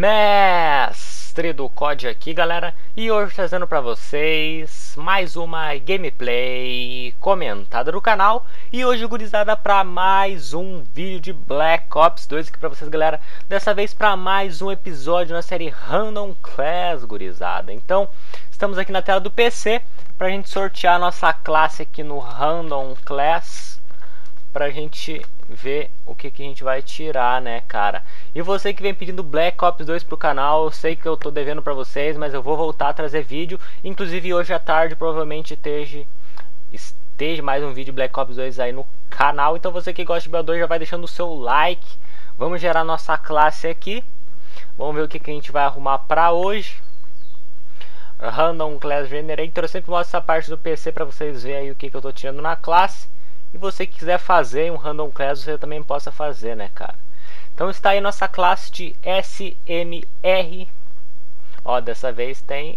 Mestre do COD aqui, galera, e hoje trazendo pra vocês mais uma gameplay comentada do canal. E hoje, gurizada, pra mais um vídeo de Black Ops 2 aqui pra vocês, galera. Dessa vez pra mais um episódio na série Random Class, gurizada. Então, estamos aqui na tela do PC pra gente sortear a nossa classe aqui no Random Class, pra gente ver o que a gente vai tirar, né, cara. E você que vem pedindo Black Ops 2 pro canal, eu sei que eu tô devendo pra vocês, mas eu vou voltar a trazer vídeo. Inclusive hoje à tarde provavelmente esteja mais um vídeo Black Ops 2 aí no canal. Então você que gosta de BO2 já vai deixando o seu like. Vamos gerar nossa classe aqui. Vamos ver o que a gente vai arrumar pra hoje. Random Class Generator. Eu sempre mostro essa parte do PC pra vocês verem aí o que eu tô tirando na classe. E você que quiser fazer um Random Class, você também possa fazer, né, cara. Então está aí nossa classe de SMR. Ó, dessa vez tem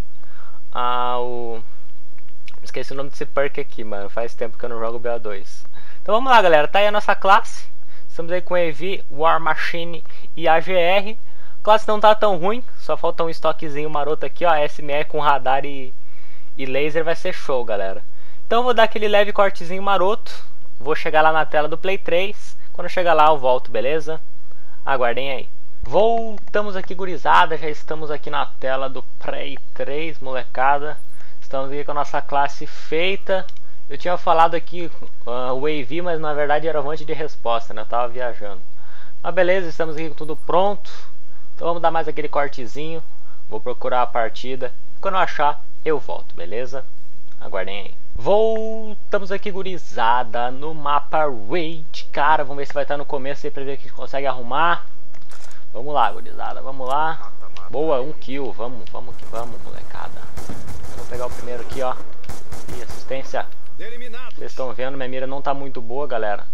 esqueci o nome desse perk aqui, mano. Faz tempo que eu não jogo BO2. Então vamos lá, galera. Tá aí a nossa classe. Estamos aí com EV, War Machine e AGR. A classe não tá tão ruim. Só falta um estoquezinho maroto aqui, ó. SMR com radar e laser vai ser show, galera. Então eu vou dar aquele leve cortezinho maroto. Vou chegar lá na tela do Play 3. Quando eu chegar lá eu volto, beleza? Aguardem aí. Voltamos aqui, gurizada. Já estamos aqui na tela do Play 3, molecada. Estamos aqui com a nossa classe feita. Eu tinha falado aqui o AV, mas na verdade era volante de resposta, né? Eu tava viajando. Mas beleza, estamos aqui com tudo pronto. Então vamos dar mais aquele cortezinho. Vou procurar a partida. Quando eu achar, eu volto, beleza? Aguardem aí. Voltamos aqui, gurizada, no mapa Raid. Cara, vamos ver se vai estar no começo aí pra ver o que a gente consegue arrumar. Vamos lá, gurizada, vamos lá. Boa, 1 kill, vamos que vamos, molecada. Vamos pegar o primeiro aqui, ó. E assistência. Vocês estão vendo, minha mira não tá muito boa, galera.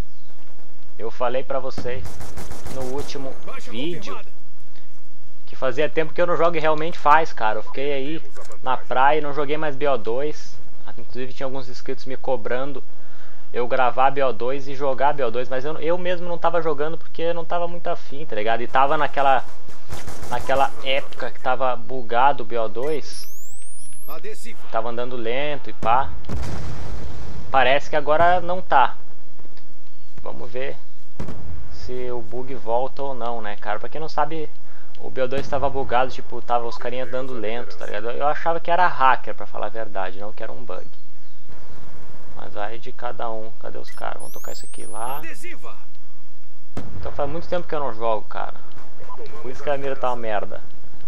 Eu falei pra vocês no último vídeo que fazia tempo que eu não jogo e realmente faz, cara. Eu fiquei aí na praia e não joguei mais BO2. Inclusive tinha alguns inscritos me cobrando eu gravar BO2 e jogar BO2, mas eu mesmo não tava jogando porque não tava muito afim, tá ligado? E tava naquela época que tava bugado o BO2, tava andando lento e pá. Parece que agora não tá. Vamos ver se o bug volta ou não, né, cara? Pra quem não sabe, o BO2 tava bugado, tipo, tava os carinhas dando lento, tá ligado? Eu achava que era hacker, pra falar a verdade, não que era um bug. Mas aí de cada um, cadê os caras? Vamos tocar isso aqui lá. Então faz muito tempo que eu não jogo, cara. Por isso que a mira tá uma merda.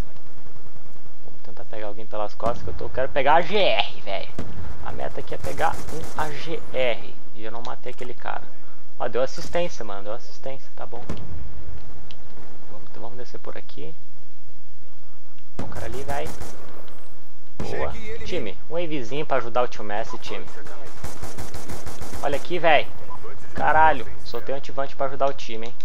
Vamos tentar pegar alguém pelas costas, que eu quero pegar a AGR, velho. A meta aqui é pegar um AGR. E eu não matei aquele cara. Ó, deu assistência, mano, deu assistência, tá bom. Vamos descer por aqui. O cara ali, vai. Boa. Time, um wavezinho pra ajudar o tio Messi, time. Olha aqui, velho. Caralho, soltei um antivante pra ajudar o time, hein.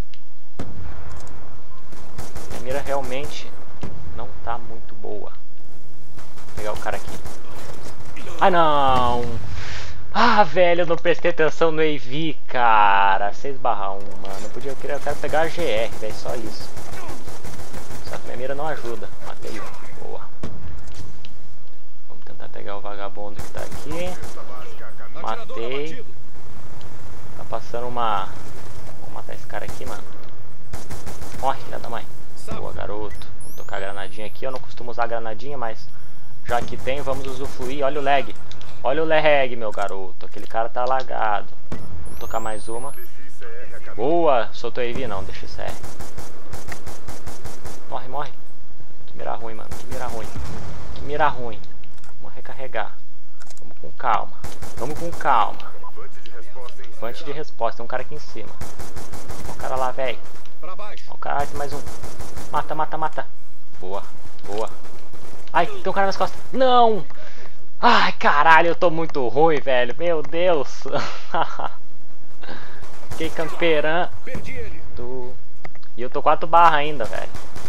A mira realmente não tá muito boa. Vou pegar o cara aqui. Ah, não. Ah, velho, eu não prestei atenção no AV, cara. 6/1, mano. Eu quero pegar a GR, velho, só isso. Só que minha mira não ajuda. Matei um. Boa. Vamos tentar pegar o vagabundo que tá aqui. Matei. Tá passando uma... Vou matar esse cara aqui, mano. Morre, filha da mãe. Boa, garoto. Vou tocar a granadinha aqui. Eu não costumo usar granadinha, mas já que tem, vamos usufruir. Olha o lag. Olha o lag, meu garoto. Aquele cara tá lagado. Vamos tocar mais uma. Boa. Soltou AV? Não, deixa isso. Morre, morre. Que mira ruim, mano. Que mira ruim. Que mira ruim. Vamos recarregar. Vamos com calma. Vamos com calma. Vante de resposta. Tem um cara aqui em cima. Olha o cara lá, velho. Olha o cara. Tem mais um. Mata, mata, mata. Boa. Boa. Ai, tem um cara nas costas. Não! Ai, caralho, eu tô muito ruim, velho. Meu Deus. Fiquei camperando. E eu tô 4/, ainda, velho.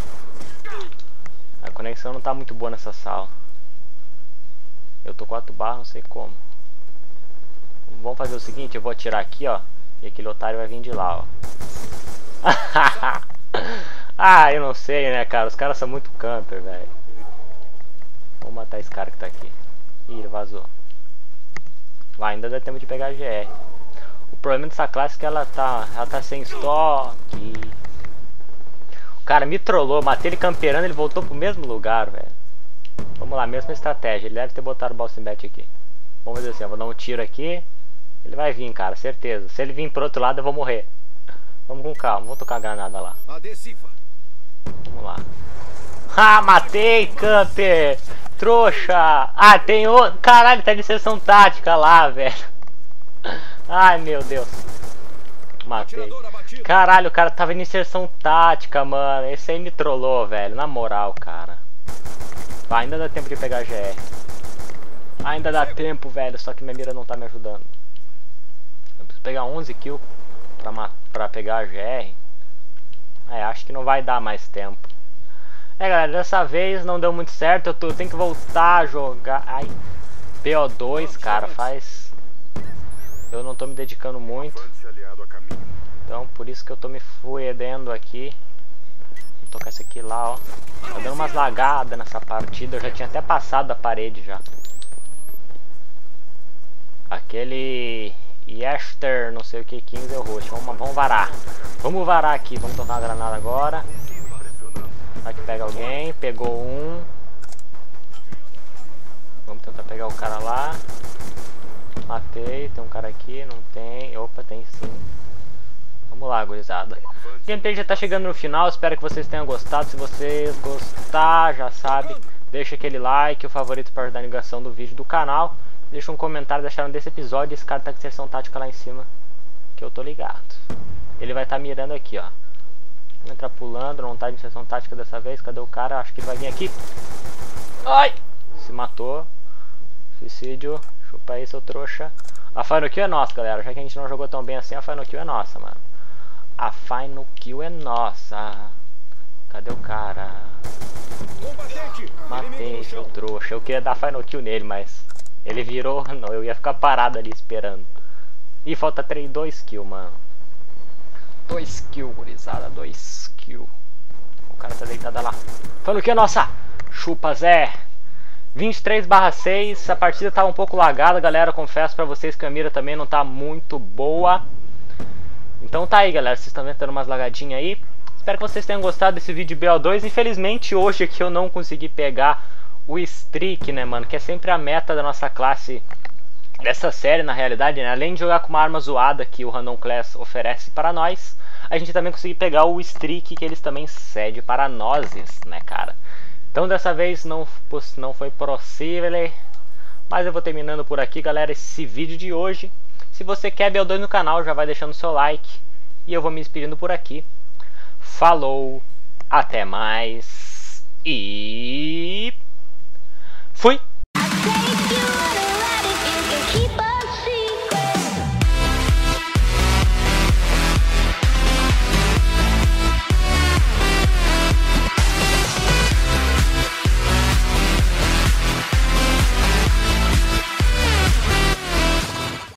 A conexão não tá muito boa nessa sala. Eu tô 4/, não sei como. Vamos fazer o seguinte, eu vou atirar aqui, ó. E aquele otário vai vir de lá, ó. Ah, eu não sei, né, cara? Os caras são muito camper, velho. Vamos matar esse cara que tá aqui. Ih, ele vazou. Vai, ainda dá tempo de pegar a GR. O problema dessa classe é que ela tá sem estoque. O cara me trollou, matei ele camperando, ele voltou pro mesmo lugar, velho. Vamos lá, mesma estratégia. Ele deve ter botado o Balsam Bet aqui. Vamos fazer assim, eu vou dar um tiro aqui. Ele vai vir, cara, certeza. Se ele vir pro outro lado, eu vou morrer. Vamos com calma, vamos tocar a granada lá. Vamos lá. Ah, matei, camper! Trouxa! Ah, tem outro. Caralho, tá de sessão tática lá, velho. Ai, meu Deus. Matei. Caralho, o cara tava em inserção tática, mano. Esse aí me trollou, velho. Na moral, cara. Vai, ainda dá tempo de pegar a GR. Ainda dá tempo, velho. Só que minha mira não tá me ajudando. Eu preciso pegar 11 kills pra pegar a GR. É, acho que não vai dar mais tempo. É, galera, dessa vez não deu muito certo. Eu tenho que voltar a jogar. Ai, BO2, cara, faz... Eu não tô me dedicando muito. Então, por isso que eu tô me fuedendo aqui. Vou tocar esse aqui lá, ó. Tá dando umas lagadas nessa partida. Eu já tinha até passado da parede já. Aquele... Yester, não sei o que, 15 é o roxo. Vamos varar. Vamos varar aqui. Vamos tocar uma granada agora. Aqui pega alguém. Pegou um. Vamos tentar pegar o cara lá. Matei. Tem um cara aqui. Não tem. Opa, tem sim. Vamos lá, gurizada. O gameplay já tá chegando no final. Espero que vocês tenham gostado. Se vocês gostar, já sabe, deixa aquele like, o favorito para ajudar a divulgação do vídeo do canal. Deixa um comentário deixando desse episódio. Esse cara tá com inserção tática lá em cima, que eu tô ligado. Ele vai estar mirando aqui, ó. Vou entrar pulando, não tá de inserção tática dessa vez. Cadê o cara? Acho que ele vai vir aqui. Ai! Se matou. Suicídio. Chupa aí, seu trouxa. A Final Kill é nossa, galera. Já que a gente não jogou tão bem assim, a Final Kill é nossa, mano. A Final Kill é nossa. Cadê o cara? Matei, seu trouxa. Eu queria dar Final Kill nele, mas... Ele virou, não, eu ia ficar parado ali esperando. Ih, falta 2 kills, mano. 2 kills, gurizada, 2 kills. O cara tá deitado lá. Falando que é nossa? Chupa, Zé. 23/6, a partida tava um pouco lagada, galera. Confesso pra vocês que a mira também não tá muito boa. Então tá aí, galera, vocês estão vendo umas lagadinhas aí. Espero que vocês tenham gostado desse vídeo de BO2. Infelizmente hoje aqui eu não consegui pegar o streak, né, mano, que é sempre a meta da nossa classe, dessa série, na realidade, né? Além de jogar com uma arma zoada que o Random Class oferece para nós, a gente também conseguiu pegar o streak que eles também cedem para nós, né, cara? Então dessa vez não foi possível, mas eu vou terminando por aqui, galera, esse vídeo de hoje. Se você quer BO2 no canal, já vai deixando seu like, e eu vou me despedindo por aqui. Falou, até mais, e...